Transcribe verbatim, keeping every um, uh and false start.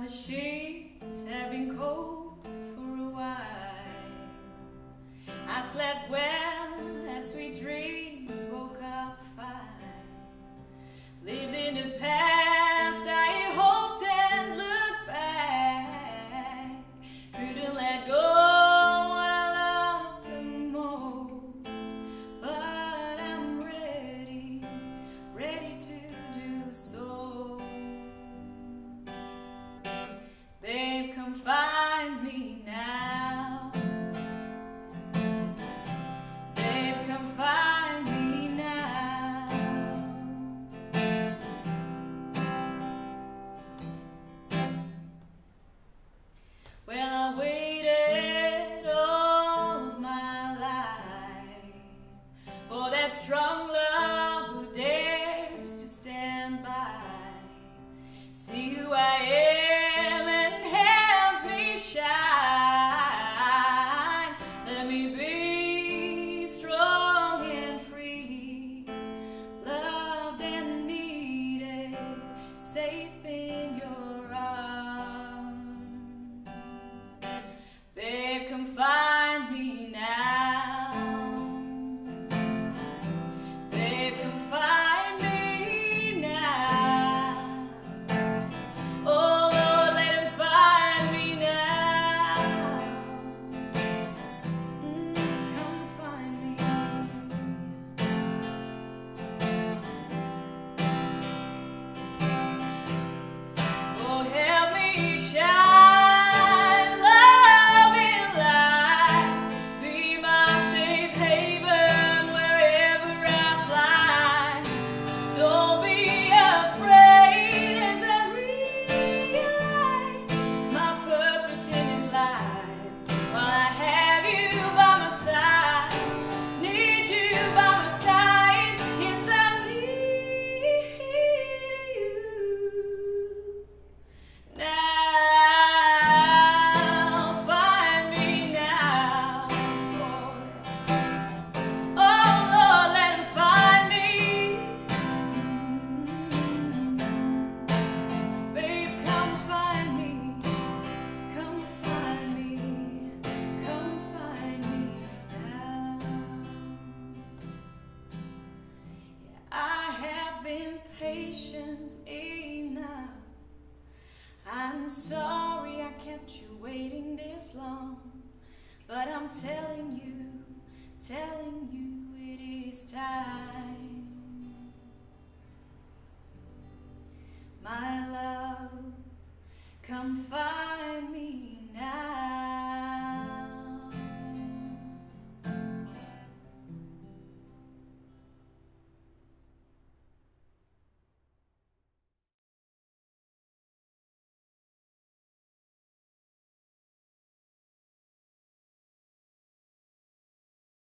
the sheets have been cold for a while. I slept well, had sweet dreams, woke up fine. Lived in the past, I hoped and looked back. Couldn't let go what I loved the most. But I'm ready, ready to do so. Babe, come find me now. Babe, come find me now. Well, I waited all of my life for that strong love who dares to stand by. See who I am. Safe in your arms. Babe, come find me now. Babe, come find me now. Oh Lord, let him find me now. Mm, come find me. Patient enough. I'm sorry I kept you waiting this long, but I'm telling you, telling you it is time. My love, come find